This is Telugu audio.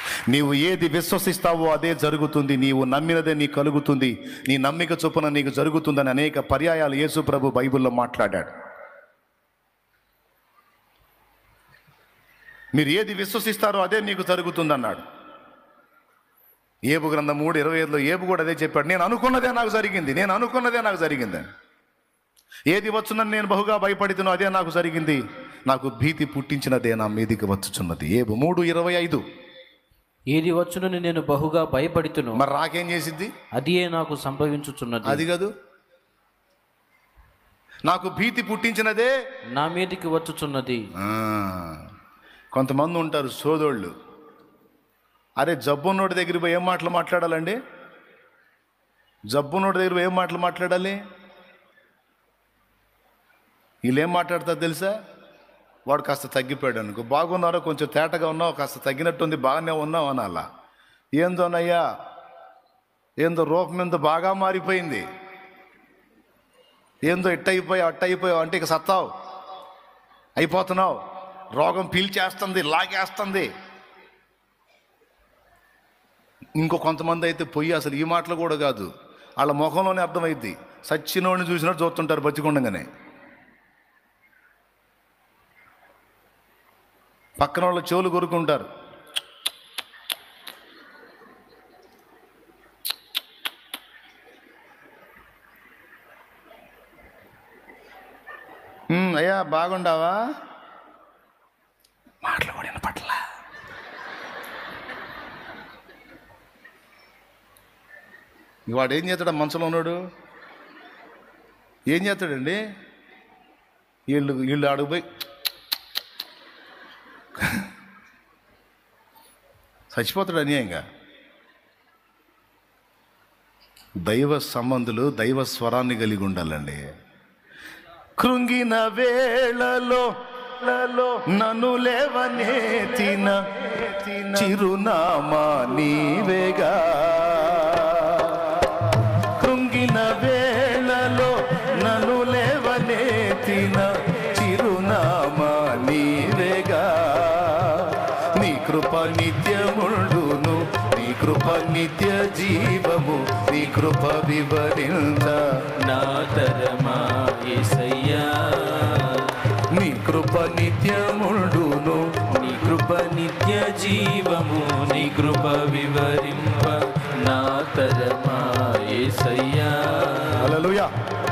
నీవు ఏది విశ్వసిస్తావో అదే జరుగుతుంది, నీవు నమ్మినదే నీకు కలుగుతుంది, నీ నమ్మిక చొప్పున నీకు జరుగుతుందని అనేక పర్యాయాలు యేసు ప్రభు బైబిల్లో మాట్లాడాడు. మీరు ఏది విశ్వసిస్తారో అదే నీకు జరుగుతుంది అన్నాడు. ఏబు గ్రంథం 3:25లో ఏబు కూడా అదే చెప్పాడు. నేను అనుకున్నదే నాకు జరిగింది. ఏది వచ్చునని నేను బహుగా భయపడితునో అదే నాకు జరిగింది, నాకు భీతి పుట్టించినదే నా మీదికి వచ్చుచున్నది. ఏబు 3:25. ఏది వచ్చునని నేను బహుగా భయపడితును, మరి రాకేం చేసిద్ది? అదే నాకు సంభవించుచున్నది. అది కాదు, నాకు భీతి పుట్టించినదే నా మీదికి వచ్చుచున్నది. కొంతమంది ఉంటారు సోదోళ్ళు. అరే జబ్బున్నోడి దగ్గర పోయి ఏం మాటలు మాట్లాడాలండి? జబ్బున్నోడి దగ్గర పోయి ఏం మాటలు మాట్లాడాలి? వీళ్ళు ఏం మాట్లాడతారు తెలుసా? వాడు కాస్త తగ్గిపోయాడు అనుకో, బాగున్నారో కొంచెం తేటగా ఉన్నావు, కాస్త తగ్గినట్టుంది, బాగానే ఉన్నావు అనాలా. ఏందోనయ్యా, ఏందో రూపం ఏందో బాగా మారిపోయింది, ఏందో అట్టయిపోయావు అంటే ఇక సత్తావు, అయిపోతున్నావు, రోగం పీల్చేస్తుంది, లాగేస్తుంది. ఇంకో కొంతమంది అయితే పొయ్యి అసలు ఈ మాటలు కూడా కాదు, వాళ్ళ ముఖంలోనే అర్థమైద్ది. సచ్చినోడిని చూసినట్టు చూస్తుంటారు బతికుండగానే. పక్కన వాళ్ళు చెవులు కొరుకుంటారు. అయ్యా బాగుండావా? మాటలు కూడా వినపట్ల. వాడు ఏం చేస్తాడు? మనసులో ఉన్నాడు ఏం చేస్తాడండి? వీళ్ళు అడుగుపోయి చచ్చిపోతాడు అన్యాయంగా. దైవ సంబంధులు దైవ స్వరాన్ని కలిగి ఉండాలండి. కృంగిన వేళలో నన్ను లేవనెత్తిన చిరునామా నీవేగా. కృంగిన వేళలో నన్ను లేవనెత్తిన చిరునామా నీవేగా. నీ కృప నిత్యముండును, నీ కృప నిత్య జీవము, నీ కృప వివరించ నా తరమా యేసయ్యా. నీ కృప నిత్యముండును, నీ కృప నిత్య జీవము, నీ కృప వివరింప నా తరమా యేసయ్యా. హల్లెలూయా.